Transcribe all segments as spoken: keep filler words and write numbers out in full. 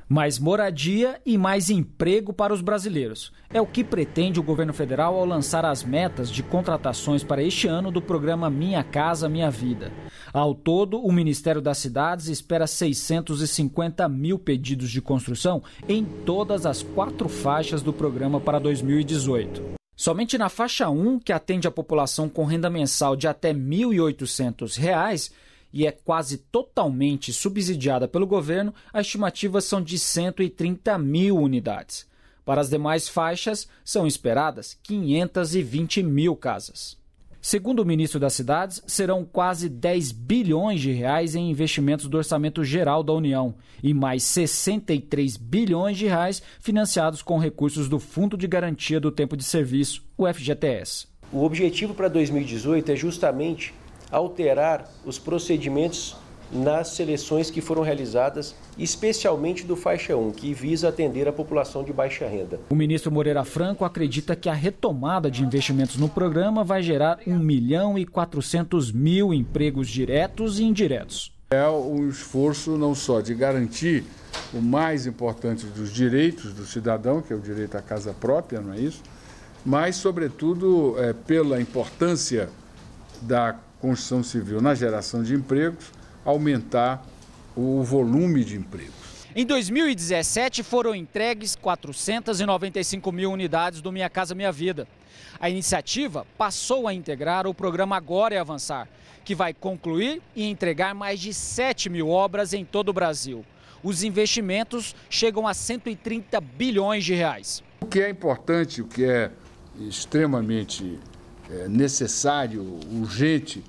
Mais moradia e mais emprego para os brasileiros. É o que pretende o governo federal ao lançar as metas de contratações para este ano do programa Minha Casa Minha Vida. Ao todo, o Ministério das Cidades espera seiscentos e cinquenta mil pedidos de construção em todas as quatro faixas do programa para dois mil e dezoito. Somente na faixa um, que atende a população com renda mensal de até mil e oitocentos reais, e é quase totalmente subsidiada pelo governo, as estimativas são de cento e trinta mil unidades. Para as demais faixas, são esperadas quinhentas e vinte mil casas. Segundo o ministro das Cidades, serão quase dez bilhões de reais em investimentos do Orçamento Geral da União e mais sessenta e três bilhões de reais financiados com recursos do Fundo de Garantia do Tempo de Serviço, o F G T S. O objetivo para dois mil e dezoito é justamente alterar os procedimentos nas seleções que foram realizadas, especialmente do faixa um, que visa atender a população de baixa renda. O ministro Moreira Franco acredita que a retomada de investimentos no programa vai gerar um milhão e quatrocentos mil empregos diretos e indiretos. É um esforço não só de garantir o mais importante dos direitos do cidadão, que é o direito à casa própria, não é isso? Mas, sobretudo, é, pela importância da construção civil na geração de empregos, aumentar o volume de empregos. Em dois mil e dezessete foram entregues quatrocentas e noventa e cinco mil unidades do Minha Casa Minha Vida. A iniciativa passou a integrar o programa Agora é Avançar, que vai concluir e entregar mais de sete mil obras em todo o Brasil. Os investimentos chegam a cento e trinta bilhões de reais. O que é importante, o que é extremamente é, necessário, urgente,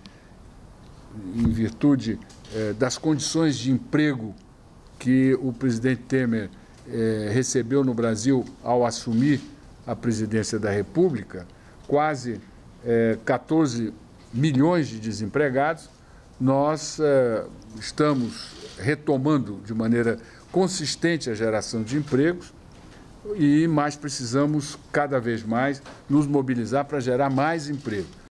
em virtude é, das condições de emprego que o presidente Temer é, recebeu no Brasil ao assumir a presidência da República, quase é, quatorze milhões de desempregados, nós é, estamos retomando de maneira consistente a geração de empregos e mais precisamos cada vez mais nos mobilizar para gerar mais emprego.